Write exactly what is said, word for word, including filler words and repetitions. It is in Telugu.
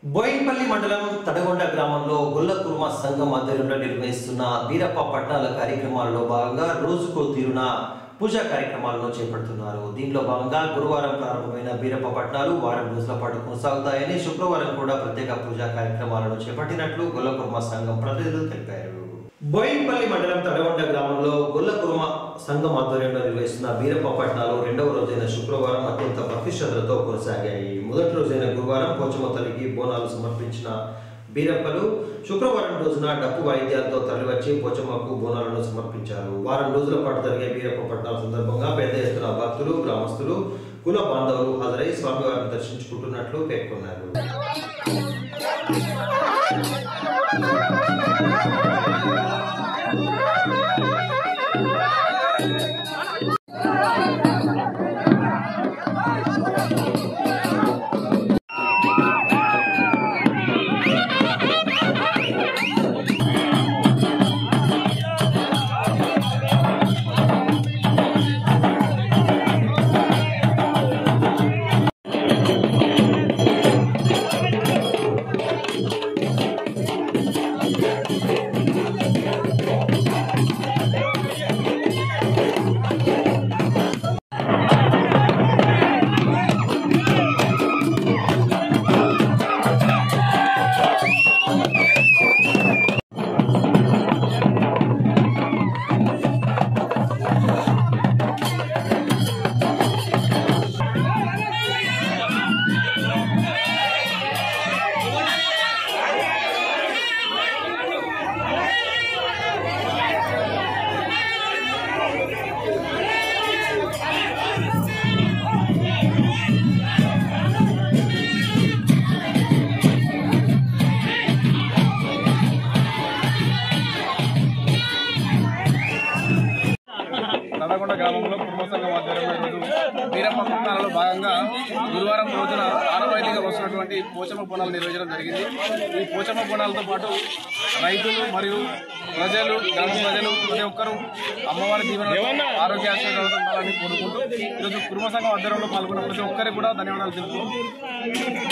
బోయిన్పల్లి మండలం తడగొండ గ్రామంలో గొల్ల కుర్మ సంఘం ఆధ్వర్యంలో నిర్వహిస్తున్న వీరప్ప పట్నాల కార్యక్రమాలలో భాగంగా రోజుకో తీరున పూజా కార్యక్రమాలను చేపడుతున్నారు. దీనిలో భాగంగా గురువారం ప్రారంభమైన వీరప్ప పట్నాలు వారం రోజుల పాటు కొనసాగుతాయని, శుక్రవారం కూడా ప్రత్యేక పూజా కార్యక్రమాలను చేపట్టినట్లు గొల్ల కుర్మ సంఘం ప్రతినిధులు తెలిపారు. బోయిన్పల్లి మండలం తడగొండ గ్రామంలో గొల్ల కుర్మ సంఘం ఆధ్వర్యంలో నిర్వహిస్తున్న వీరప్ప పట్నాలు రెండవ రోజైన శుక్రవారం అత్యంత భక్తి శ్రద్ధలతో కొనసాగాయి. మొదటి రోజైన గురువారం పోచమ్మ తల్లికి బోనాలు సమర్పించిన వీరప్పలు శుక్రవారం రోజున డప్పు వాయిద్యాలతో తరలివచ్చి పోచమ్మకు బోనాలను సమర్పించారు. వారం రోజుల పాటు జరిగే వీరప్ప పట్నాల సందర్భంగా పెద్ద ఎత్తున భక్తులు, గ్రామస్తులు, కుల బాంధవులు హాజరై స్వామివారిని దర్శించుకుంటున్నట్లు పేర్కొన్నారు. తడగొండ గ్రామంలో కుర్మ సంఘం ఆధ్వర్యంలో ఈరోజు వీరప్ప పట్నాలలో భాగంగా గురువారం రోజున ఆనవాయితీగా వస్తున్నటువంటి పోచమ్మ బోనాలు నిర్వహించడం జరిగింది. ఈ పోచమ్మ బోనాలతో పాటు రైతులు మరియు ప్రజలు, గ్రామ ప్రజలు ప్రతి ఒక్కరూ అమ్మవారి దీవెన ఆరోగ్య ఆశీర్వాదాలు ఉండాలని కోరుకుంటూ ఈరోజు కుర్మ సంఘం ఆధ్వర్యంలో పాల్గొన్న ప్రతి ఒక్కరికి కూడా ధన్యవాదాలు తెలుపుతూ